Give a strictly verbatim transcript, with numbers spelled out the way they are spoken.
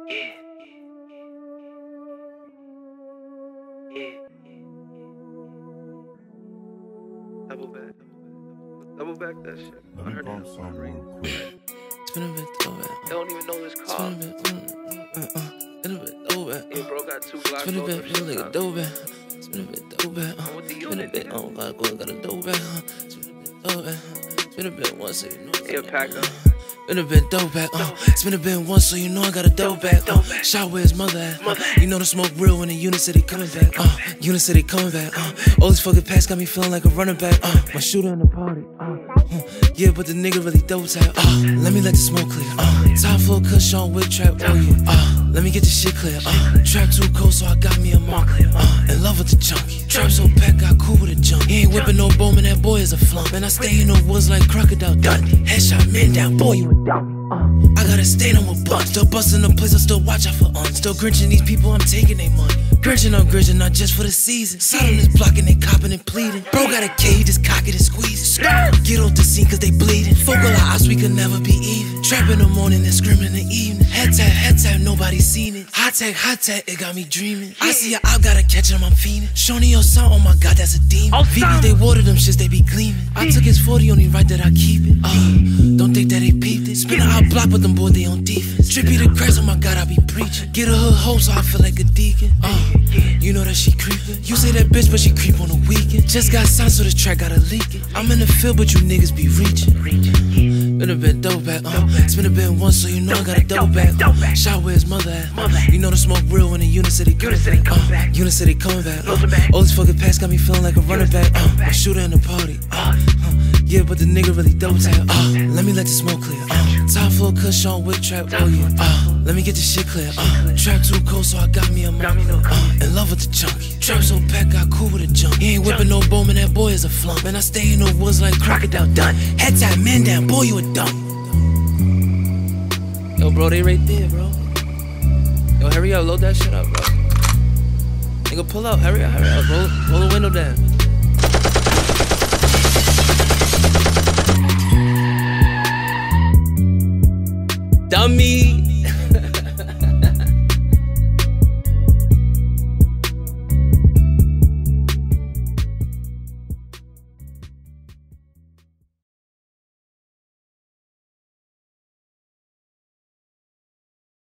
Yeah. Yeah. Double back. Double back that shit. Let I me heard bump that. some real quick. Spin a bit, throw back. They don't even know this Spin car. a bit, mm, uh, uh. Spin a bit, throw back. Yeah, bro got two Glock Spin a bit, feel like a shit. dough back. Spin a bit, throw back. I'm with the Spin a unit, bit, nigga. oh god, go got a dough back. Spin a bit, throw back. Spin a bit once so you know. Yeah, pack up. Spin a bit, dough back. Uh. Spin a bit once so you know I got a dough back. Uh. Shot where his mother at. Uh. You know the smoke real when the unit said he coming back. Uh. Unit said he coming back. Uh. All these fucking packs got me feeling like a running back. Uh. My shooter in the party. Uh. Uh. Yeah, but the nigga really dope tap. Uh. Let me let the smoke clear. Uh. Top floor cushion with trap. Oh yeah. Uh. Let me get the shit clear. Uh. Trap too cold, so I got me a mark. Uh. In love with the junkie. Trap so packed, got cool with a junk. He ain't whipping no Bowman, that boy is a flunk. Man, I stay in the woods like Crocodile Dundee. Headshot men down, boy, you a dummy. Uh. I got a stain on my butt. Still busting the place, I still watch out for uns. Still grinching these people, I'm taking their money. Grinching, I'm grinching, not just for the season. Sat on this block and they copping and pleading. Bro got a K, just cock it and squeeze it. Get off the scene cause they bleeding. Focal our ops, we could never be even. Trap in the morning and scream in the evening. Head tap, head tap, nobody seen it. Hot tech, hot tech, it got me dreaming. I see a op, gotta catch him, I'm fiending. Showing your son, oh my god, that's a demon. V Bs, they water them shits, they be gleaming. I took his forty, only right that I keep it. Uh, don't think that they peeped it. Spin out block, but them boys, they on defense. Trippy the cracks, oh my god, I be preaching. Get a hood hoe, so I feel like a deacon. Uh, you know that she creepin'. You say that bitch, but she creep on the weekend. Just got signed, so this track gotta leak it. I'm in the field, but you niggas be reaching. Spin a bit dope back, uh. Spin a bit once, so you know I got a dope back. Uh. Shot where his mother at. You know the smoke real when the unit said he coming back. Uh. Unit said he coming back. Uh. All these fucking packs got me feeling like a running back. Uh. A shooter in the party. Uh. Uh. Yeah, but the nigga really dope tap. Uh. Let me let the smoke clear. Uh. Top floor cushion with trap. Oh yeah. Uh. Let me get this shit clear. Uh. Trap too cold, so I got me a mark. Uh. In love with the junkie. Trap so packed, got cool with a junk. He ain't whipping no Bowman, that boy is a flunk. Man, I stay in the woods like Crocodile Dundee. Head tap, man down, boy, you a dummy. Yo, bro, they right there, bro. Yo, hurry up, load that shit up, bro. Nigga, pull up, hurry up, hurry up, roll, roll the window down.